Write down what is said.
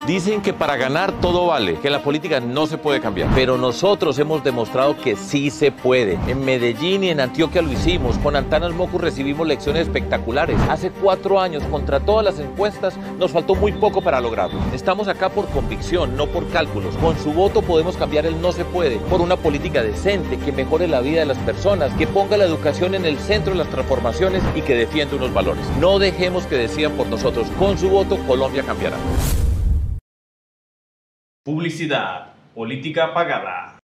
Dicen que para ganar todo vale, que la política no se puede cambiar. Pero nosotros hemos demostrado que sí se puede. En Medellín y en Antioquia lo hicimos. Con Antanas Mocus recibimos lecciones espectaculares. Hace 4 años, contra todas las encuestas, nos faltó muy poco para lograrlo. Estamos acá por convicción, no por cálculos. Con su voto podemos cambiar el no se puede por una política decente que mejore la vida de las personas, que ponga la educación en el centro de las transformaciones y que defienda unos valores. No dejemos que decidan por nosotros. Con su voto, Colombia cambiará. Publicidad, política pagada.